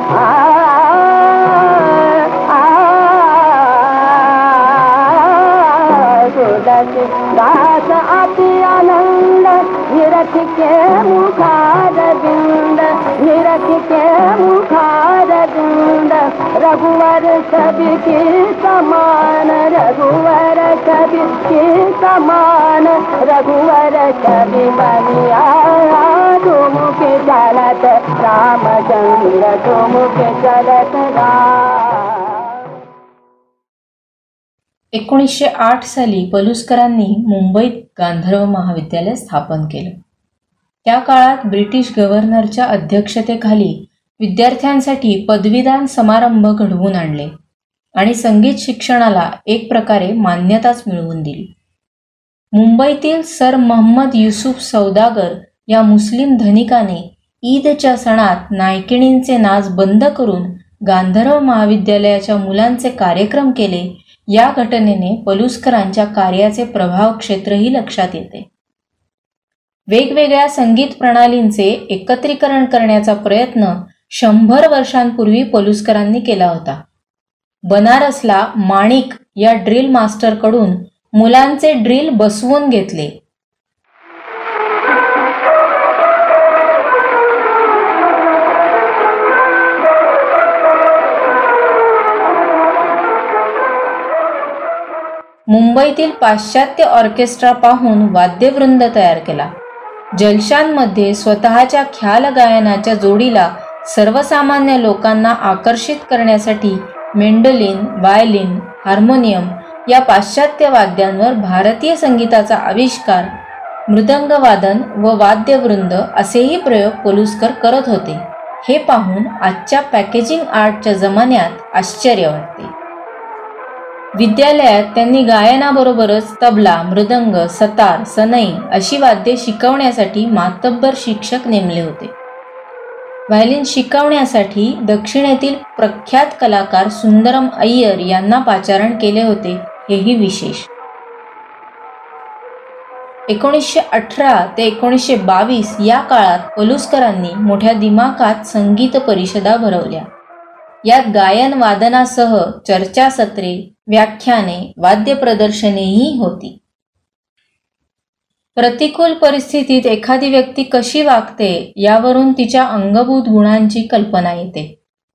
तुलसीदास अति आनंद निरख के मुखार बिंद निरख के मुखार बिंद रघुवर सभी की समान रघुवर सभी की समान रघुवर सभी बनिया ठुमक चलत रामचंद्र ठुमक चलत राम। 1908 साली पलुसकरांनी मुंबईत गांधर्व महाविद्यालय स्थापन केलं. त्या काळात ब्रिटिश गव्हर्नरच्या अध्यक्षतेखाली विद्यार्थ्यांसाठी पदवीदान समारंभ घडवून आणले आणि संगीत शिक्षणाला एक प्रकारे मान्यताच मिळवून दिली. मुंबईतील सर महम्मद युसूफ सौदागर या मुस्लिम धनिकाने ईदच्या सणात नायकिणींचे नाच बंद करून गांधर्व महाविद्यालयाच्या मुलांचे कार्यक्रम केले. या घटनेने पलुसकरांच्या कार्याचे प्रभाव क्षेत्रही लक्षात येते. वेगवेगळ्या संगीत प्रणालींचे एकत्रीकरण करण्याचा प्रयत्न 100 वर्षांपूर्वी पलुसकरांनी केला होता. बनारसला माणिक या ड्रिल मास्टरकडून मुलांचे ड्रिल बसवून घेतले. मुंबईतील पाश्चात्य ऑर्केस्ट्रा पाहून वाद्यवृंद तयार केला. जलशांमध्ये स्वतःच्या ख्याल गायनाच्या जोडीला सर्वसामान्य लोकांना आकर्षित करण्यासाठी मेंडोलिन, वायलिन, हार्मोनियम या पाश्चात्य वाद्यांवर भारतीय संगीताचा आविष्कार, मृदंगवादन व वाद्यवृंद असेही प्रयोग पलुसकर करत होते. हे पाहून आजच्या पॅकेजिंग आर्टच्या जमान्यात आश्चर्य वाटते. विद्यालयात त्यांनी गायनाबरोबरच तबला, मृदंग, सतार, सनई अशी वाद्ये शिकवण्यासाठी मातब्बर शिक्षक नेमले होते. व्हायलिन शिकवण्यासाठी दक्षिणेतील प्रख्यात कलाकार सुंदरम अय्यर यांना पाचारण केले होते, हेही विशेष. 1918 ते 1922 या काळात पलुसकरांनी मोठ्या दिमाखात संगीत परिषदा भरवल्या. यात गायन वादनासह चर्चासत्रे, व्याख्याने, वाद्य प्रदर्शनेही होती. प्रतिकूल परिस्थितीत एखादी व्यक्ती कशी वागते यावरून तिच्या अंगभूत गुणांची कल्पना येते.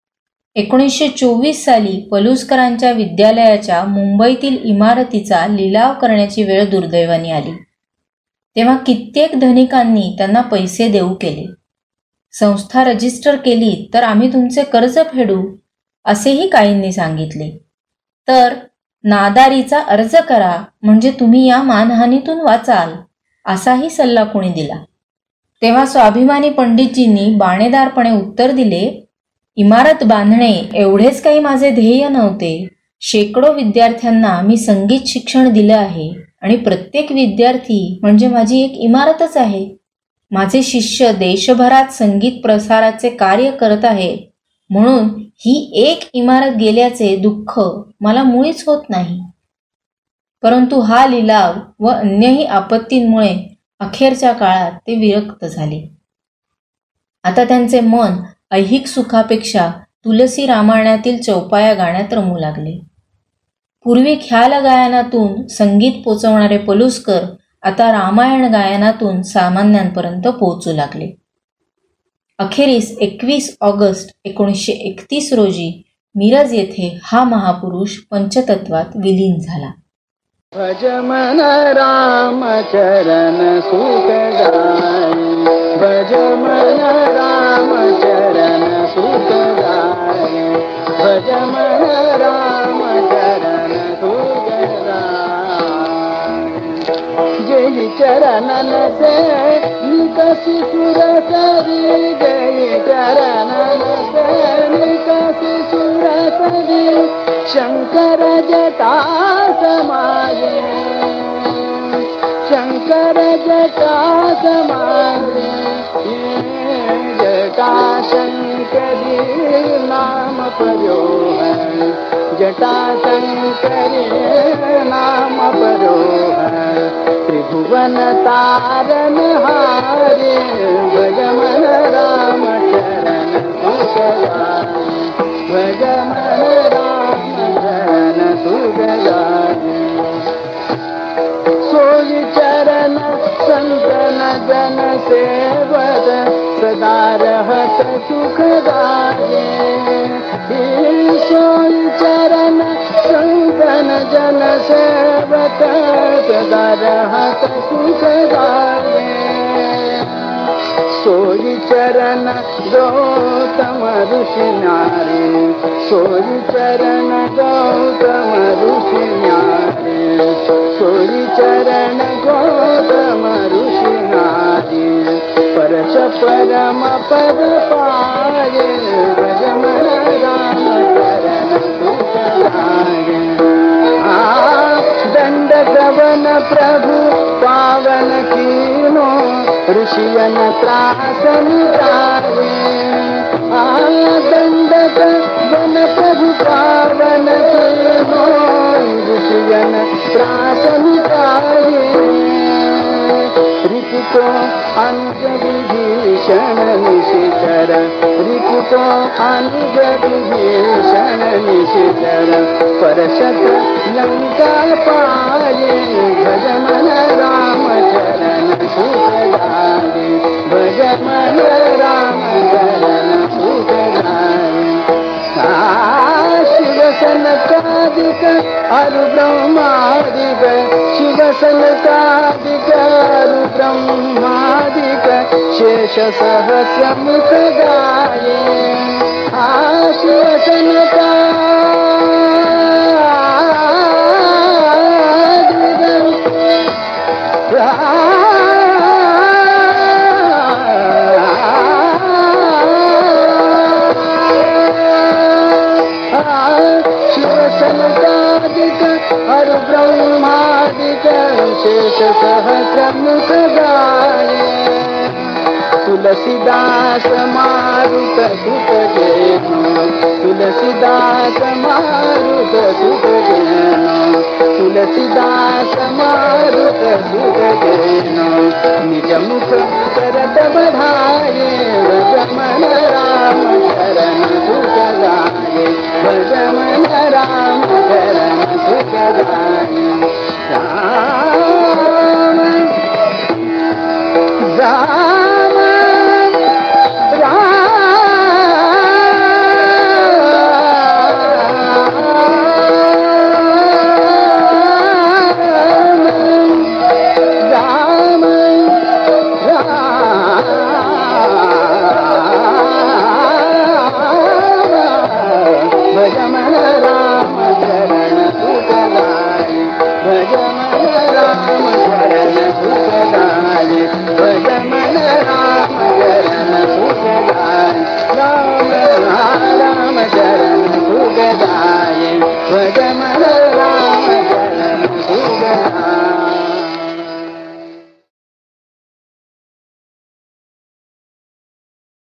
1924 साली पलुसकरांच्या विद्यालयाच्या मुंबईतील इमारतीचा लिलाव करण्याची वेळ दुर्दैवाने आली. तेव्हा कित्येक धनिकांनी त्यांना पैसे देऊ केले. संस्था रजिस्टर केली तर आम्ही तुमचे कर्ज फेडू असेही काहींनी सांगितले. तर नादारीचा अर्ज करा म्हणजे तुम्ही या मानहानीतून वाचाल असाही सल्ला कोणी दिला. तेव्हा स्वाभिमानी पंडितजींनी बाणेदारपणे उत्तर दिले, इमारत बांधणे एवढेच काही माझे ध्येय नव्हते. शेकडो विद्यार्थ्यांना मी संगीत शिक्षण दिलं आहे आणि प्रत्येक विद्यार्थी म्हणजे माझी एक इमारतच आहे. माझे शिष्य देशभरात संगीत प्रसाराचे कार्य करत आहे, म्हणून ही एक इमारत गेल्याचे दुःख मला मुळीच होत नाही. परंतु हा लिलाव व अन्यही आपत्तींमुळे अखेरच्या काळात ते विरक्त झाले. आता त्यांचे मन ऐहिक सुखापेक्षा तुलसी रामायणातील चौपाया गाण्यात रमू लागले. पूर्वी ख्याल गायनातून संगीत पोचवणारे पलुसकर आता रामायण गायनातून सामान्यांपर्यंत पोहोचू लागले. अखेरीस 21 ऑगस्ट 1931 रोजी मिरज येथे हा महापुरुष पंचतत्वात विलीन झाला. भज मन राम चरण सुख गाय, भज मन राम चरण सुख गाय, भज मन राम चरण सुख गाय. जय चरणन से निकसी सुर सरी, जय चरणन से निकसी सुर सरी, शंकर जटा समाये, शंकर जटा समाये, जटा शंकरी नाम पर्यो है, जटा शंकरी नाम पर्यो है, त्रिभुवन तारन हारे, भज मन राम चरण सुख गाए, भज मन राम चरण सुख गाए। सोई चरण संतन जन सेवक, सदा रहत सुख गाए। सोई चरण संतन जन सेवक, सदा रहत सुख गाए। सोई चरण गौतम ऋषि नारी, सोई चरण गौतम ऋषि नारी, सोई चरण गौतम ऋषि नारी, परश परम पद पाए, भज मन राम चरण सुख गाए। दंड कवन प्रभु पावन कीनो, ऋषियन त्रास मिटाए। दंड कवन प्रभु पावन कीनो, ऋषियन त्रास मिटाए। ऋतु अनुज विभीषण निशिचर, ऋतु अनुज विभीषण निशिचर, परशत लंका पाए, भज मन राम चरण सुख गाए, भज मन राम चरण सुख गाए। शिव सनकादिक अरु ब्रह्मादिक, शिव सनकादिक अरु ब्रह्मादिक, शेष सहस्रमुख गाए। शिव सनकादिक हर ब्रह्मादिक शेष सहस्रमुख गाए। तुलसीदास मारुत सुत जेनो, तुलसीदास मारुत सुत जेनो, तुलसीदास मारुत सुत जेनो, निज मुख करत बढ़ाए, भज मन राम चरण सुख गाए, भज मन राम चरण सुख गाए। राम राम भज मन